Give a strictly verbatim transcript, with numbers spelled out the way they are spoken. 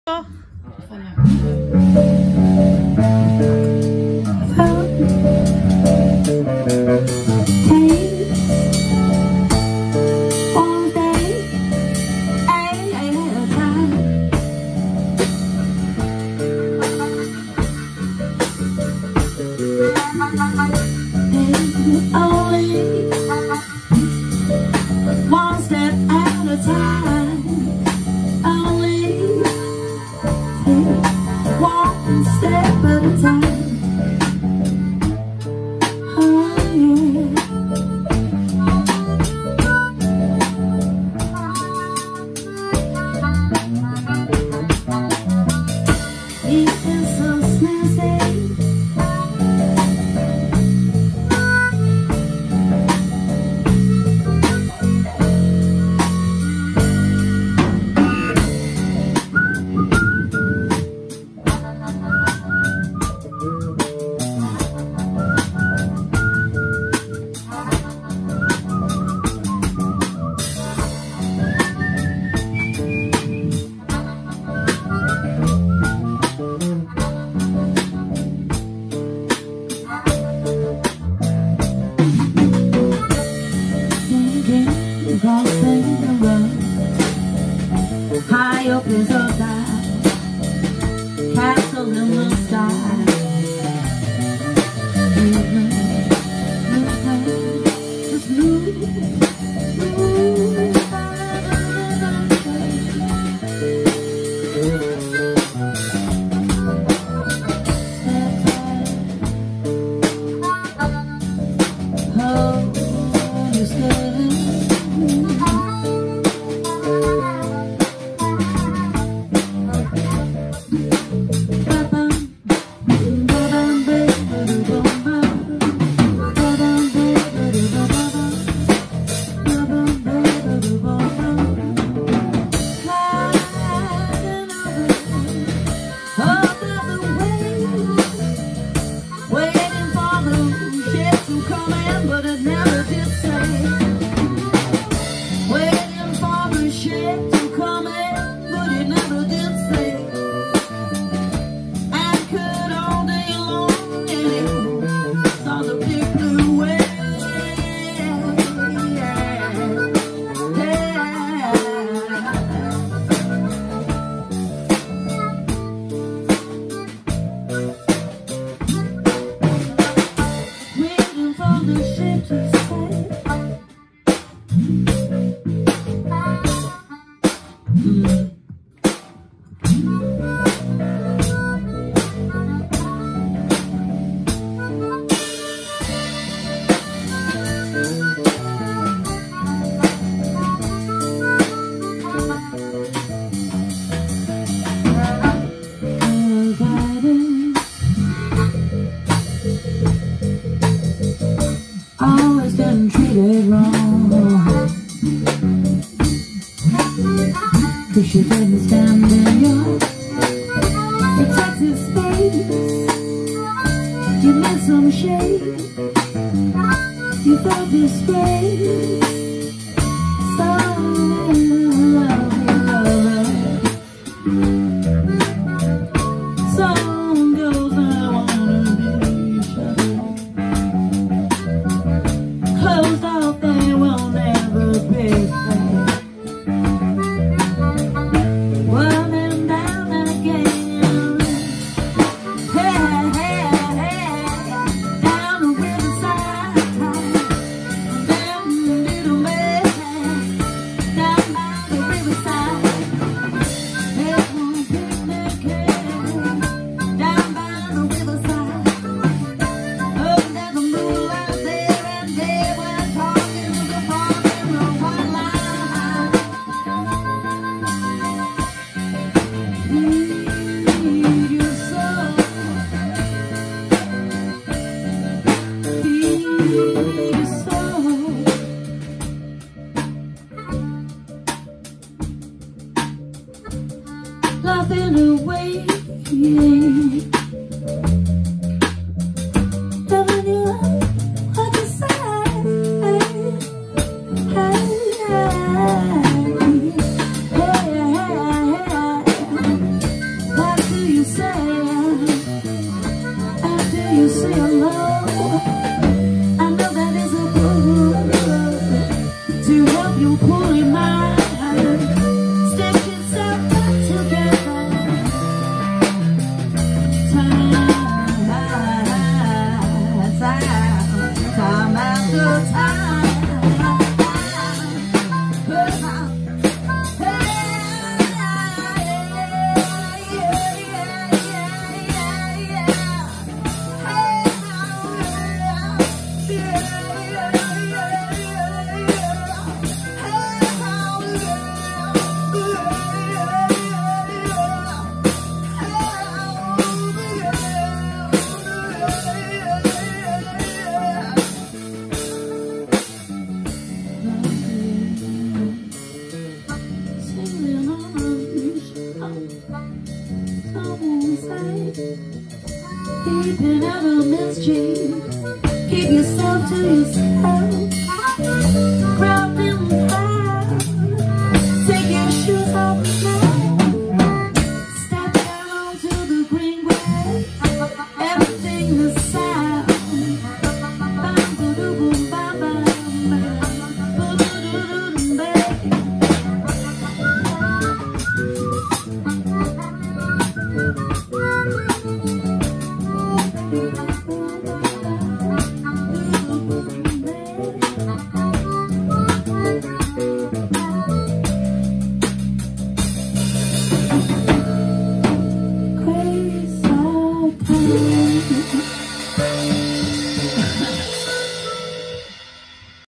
High up is a dive, castle in the sky. Movement, movement, just move, move. Hold your step. Always getting treated wrong, 'cause you didn't stand in your protective space. You made some shade, you felt disgrace. So love you, love. Some girls I wanna be shut. Closed off, they will never be fair. Running down again, hey, hey, hey, down the riverside, down little man, down by the riverside. There's one picnic down by the riverside. Oh, there's a moonlight there and there when talking to the park in the white line. Feed your soul, feed your soul. Laughing away, telling you what to say. Hey, hey, hey, hey, hey. Keeping out of mischief. Keep yourself to yourself.